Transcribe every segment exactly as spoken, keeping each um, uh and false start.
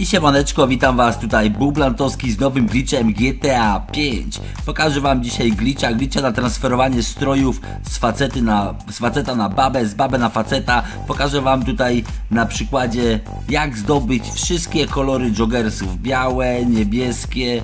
I siemaneczko, witam was tutaj Bublantowski z nowym glitchem G T A pięć. Pokażę wam dzisiaj glitcha, glitcha na transferowanie strojów z facety na, z faceta na babę, z babę na faceta. Pokażę wam tutaj na przykładzie, jak zdobyć wszystkie kolory joggersów. Białe, niebieskie,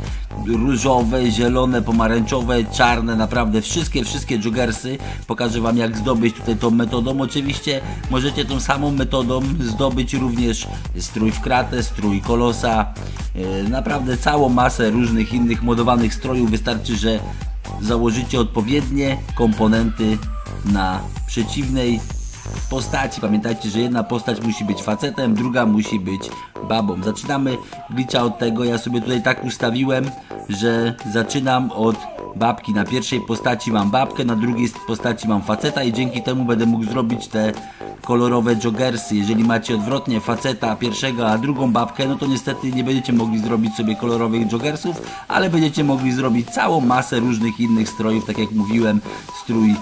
różowe, zielone, pomarańczowe, czarne, naprawdę wszystkie, wszystkie joggersy. Pokażę wam, jak zdobyć tutaj tą metodą. Oczywiście możecie tą samą metodą zdobyć również strój w kratę, strój kolosa, yy, naprawdę całą masę różnych innych modowanych strojów. Wystarczy, że założycie odpowiednie komponenty na przeciwnej postaci. Pamiętajcie, że jedna postać musi być facetem, druga musi być babą. Zaczynamy glitcha od tego, ja sobie tutaj tak ustawiłem, że zaczynam od babki. Na pierwszej postaci mam babkę, na drugiej postaci mam faceta i dzięki temu będę mógł zrobić te kolorowe joggersy. Jeżeli macie odwrotnie faceta pierwszego, a drugą babkę, no to niestety nie będziecie mogli zrobić sobie kolorowych joggersów, ale będziecie mogli zrobić całą masę różnych innych strojów, tak jak mówiłem, strój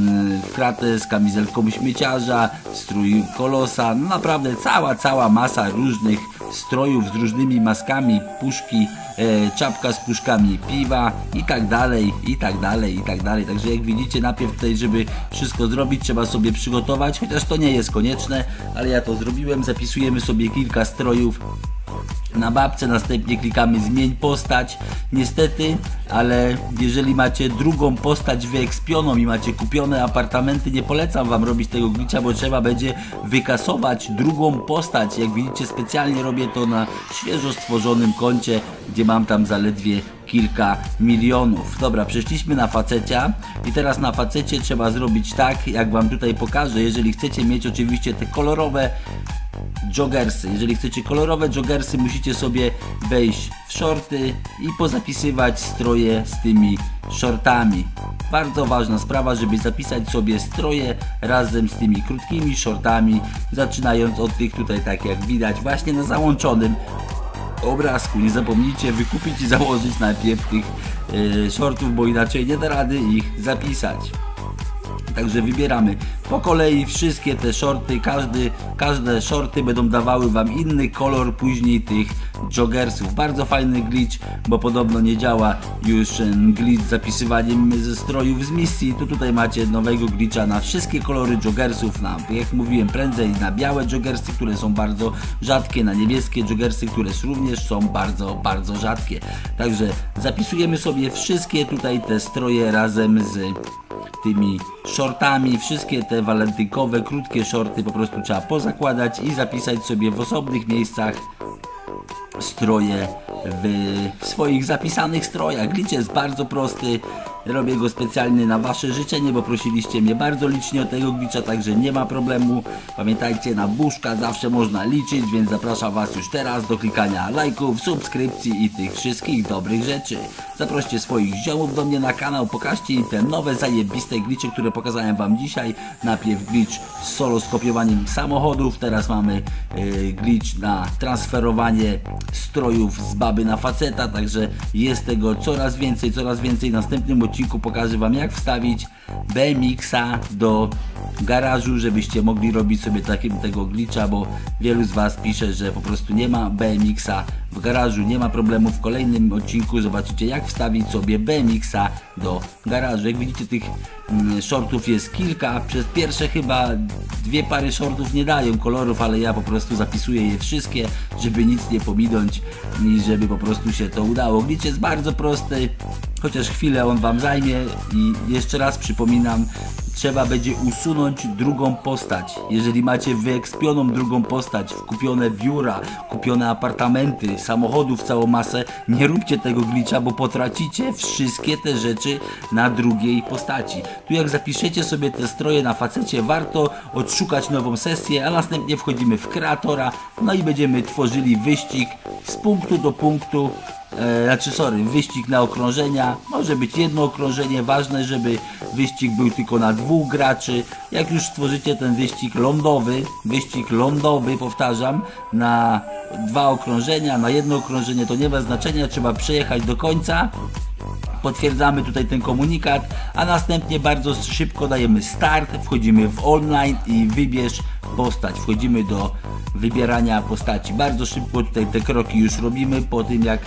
w kratę z kamizelką śmieciarza, strój kolosa, no naprawdę cała, cała masa różnych strojów z różnymi maskami, puszki, e, czapka z puszkami piwa i tak dalej, i tak dalej, i tak dalej. Także jak widzicie, najpierw tutaj, żeby wszystko zrobić, trzeba sobie przygotować, chociaż to nie jest konieczne, ale ja to zrobiłem. Zapisujemy sobie kilka strojów na babce, następnie klikamy zmień postać. Niestety, ale jeżeli macie drugą postać wyekspioną i macie kupione apartamenty, nie polecam wam robić tego glitcha, bo trzeba będzie wykasować drugą postać. Jak widzicie, specjalnie robię to na świeżo stworzonym koncie, gdzie mam tam zaledwie kilka milionów. Dobra, przeszliśmy na facecia i teraz na facecie trzeba zrobić tak, jak wam tutaj pokażę. Jeżeli chcecie mieć oczywiście te kolorowe joggersy, jeżeli chcecie kolorowe joggersy, musicie sobie wejść w shorty i pozapisywać stroje z tymi shortami. Bardzo ważna sprawa, żeby zapisać sobie stroje razem z tymi krótkimi shortami, zaczynając od tych tutaj, tak jak widać właśnie na załączonym obrazku. Nie zapomnijcie wykupić i założyć najpierw tych yy, shortów, bo inaczej nie da rady ich zapisać. Także wybieramy po kolei wszystkie te shorty, każdy, każde shorty będą dawały wam inny kolor później tych joggersów. Bardzo fajny glitch, bo podobno nie działa już glitch z zapisywaniem ze strojów z misji. Tu tutaj macie nowego glitcha na wszystkie kolory joggersów, na, jak mówiłem, prędzej na białe joggersy, które są bardzo rzadkie, na niebieskie joggersy, które również są bardzo, bardzo rzadkie. Także zapisujemy sobie wszystkie tutaj te stroje razem z tymi shortami, wszystkie te walentynkowe, krótkie shorty po prostu trzeba pozakładać i zapisać sobie w osobnych miejscach stroje w, w swoich zapisanych strojach. Glitch jest bardzo prosty, robię go specjalnie na wasze życzenie, bo prosiliście mnie bardzo licznie o tego glitcha, także nie ma problemu. Pamiętajcie, na buszka zawsze można liczyć, więc zapraszam was już teraz do klikania lajków, subskrypcji i tych wszystkich dobrych rzeczy. Zaproście swoich ziomów do mnie na kanał, pokażcie im te nowe zajebiste glitche, które pokazałem wam dzisiaj. Najpierw glitch z solo skopiowaniem samochodów, teraz mamy yy, glitch na transferowanie strojów z baby na faceta, także jest tego coraz więcej, coraz więcej. W następnym odcinku pokażę wam, jak wstawić B M X-a do garażu, żebyście mogli robić sobie takim tego glitcha, bo wielu z was pisze, że po prostu nie ma B M X-a w garażu. Nie ma problemu, w kolejnym odcinku zobaczycie, jak wstawić sobie B M X-a do garażu. Jak widzicie, tych mm, shortów jest kilka. Przez pierwsze chyba dwie pary shortów nie dają kolorów, ale ja po prostu zapisuję je wszystkie, żeby nic nie pominąć i żeby po prostu się to udało. Glitch jest bardzo prosty, chociaż chwilę on wam zajmie i jeszcze raz przypominam, trzeba będzie usunąć drugą postać. Jeżeli macie wyekspioną drugą postać, kupione biura, kupione apartamenty, samochodów całą masę, nie róbcie tego glitcha, bo potracicie wszystkie te rzeczy na drugiej postaci. Tu jak zapiszecie sobie te stroje na facecie, warto odszukać nową sesję, a następnie wchodzimy w kreatora, no i będziemy tworzyli wyścig z punktu do punktu. E, znaczy sorry, wyścig na okrążenia, może być jedno okrążenie, ważne, żeby wyścig był tylko na dwóch graczy. Jak już stworzycie ten wyścig lądowy, wyścig lądowy, powtarzam, na dwa okrążenia, na jedno okrążenie, to nie ma znaczenia, trzeba przejechać do końca. Potwierdzamy tutaj ten komunikat, a następnie bardzo szybko dajemy start, wchodzimy w online i wybierz postać. Wchodzimy do wybierania postaci. Bardzo szybko tutaj te kroki już robimy po tym, jak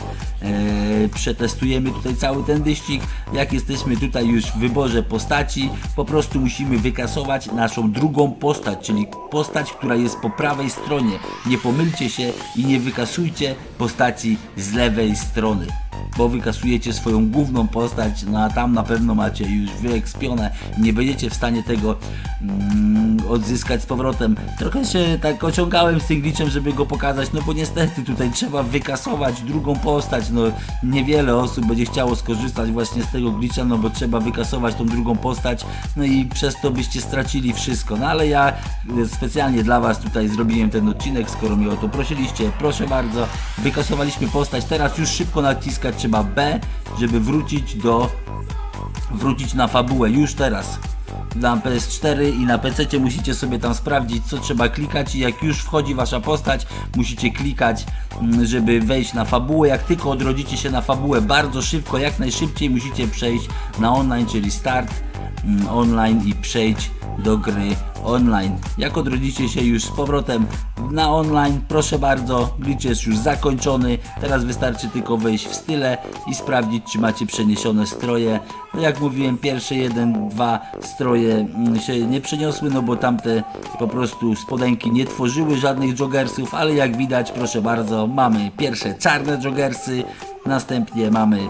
e, przetestujemy tutaj cały ten wyścig. Jak jesteśmy tutaj już w wyborze postaci, po prostu musimy wykasować naszą drugą postać, czyli postać, która jest po prawej stronie. Nie pomylcie się i nie wykasujcie postaci z lewej strony, bo wykasujecie swoją główną postać, no a tam na pewno macie już wyekspione i nie będziecie w stanie tego mm, odzyskać z powrotem. Trochę się tak ociągałem z tym glitchem, żeby go pokazać, no bo niestety tutaj trzeba wykasować drugą postać, no niewiele osób będzie chciało skorzystać właśnie z tego glitcha, no bo trzeba wykasować tą drugą postać, no i przez to byście stracili wszystko, no ale ja specjalnie dla was tutaj zrobiłem ten odcinek, skoro mnie o to prosiliście, proszę bardzo, wykasowaliśmy postać, teraz już szybko naciskać trzeba B, żeby wrócić do wrócić na fabułę już teraz na P S cztery i na P C musicie sobie tam sprawdzić, co trzeba klikać, i jak już wchodzi wasza postać, musicie klikać, żeby wejść na fabułę. Jak tylko odrodzicie się na fabułę, bardzo szybko, jak najszybciej musicie przejść na online, czyli start online i przejść do gry online. Jak odrodzicie się już z powrotem na online, proszę bardzo, glitch jest już zakończony. Teraz wystarczy tylko wejść w style i sprawdzić, czy macie przeniesione stroje. No jak mówiłem, pierwsze jeden, dwa stroje się nie przeniosły, no bo tamte po prostu spodenki nie tworzyły żadnych joggersów, ale jak widać, proszę bardzo, mamy pierwsze czarne joggersy, następnie mamy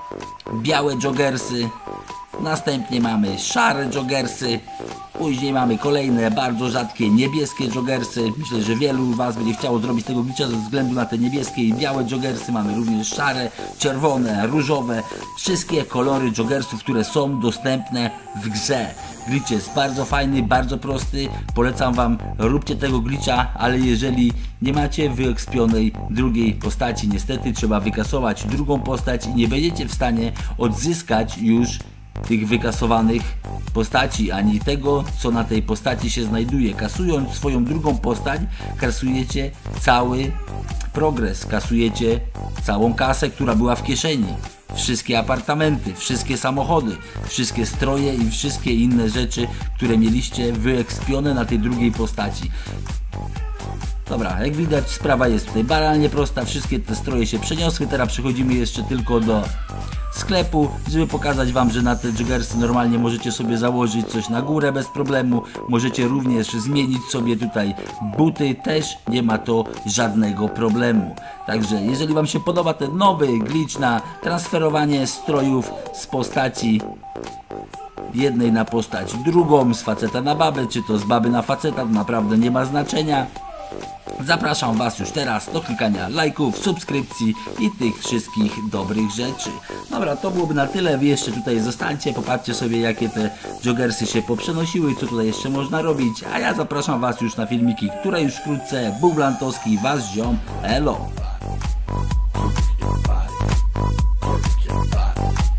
białe joggersy, następnie mamy szare joggersy, później mamy kolejne bardzo rzadkie niebieskie joggersy. Myślę, że wielu was będzie chciało zrobić tego glitcha ze względu na te niebieskie i białe joggersy. Mamy również szare, czerwone, różowe, wszystkie kolory joggersów, które są dostępne w grze. Glitch jest bardzo fajny, bardzo prosty, polecam wam, róbcie tego glitcha, ale jeżeli nie macie wyekspionej drugiej postaci, niestety trzeba wykasować drugą postać i nie będziecie w stanie odzyskać już tych wykasowanych postaci, ani tego, co na tej postaci się znajduje. Kasując swoją drugą postać, kasujecie cały progres, kasujecie całą kasę, która była w kieszeni, wszystkie apartamenty, wszystkie samochody, wszystkie stroje i wszystkie inne rzeczy, które mieliście wyekspione na tej drugiej postaci. Dobra, jak widać, sprawa jest tutaj banalnie prosta, wszystkie te stroje się przeniosły. Teraz przechodzimy jeszcze tylko do sklepu, żeby pokazać wam, że na te joggersy normalnie możecie sobie założyć coś na górę bez problemu. Możecie również zmienić sobie tutaj buty, też nie ma to żadnego problemu. Także jeżeli wam się podoba ten nowy glitch na transferowanie strojów z postaci jednej na postać drugą, z faceta na babę, czy to z baby na faceta, to naprawdę nie ma znaczenia. Zapraszam was już teraz do klikania lajków, subskrypcji i tych wszystkich dobrych rzeczy. Dobra, to byłoby na tyle. Wy jeszcze tutaj zostańcie, popatrzcie sobie, jakie te joggersy się poprzenosiły, co tutaj jeszcze można robić. A ja zapraszam was już na filmiki, które już wkrótce. Bublantowski, wasz ziom, elo.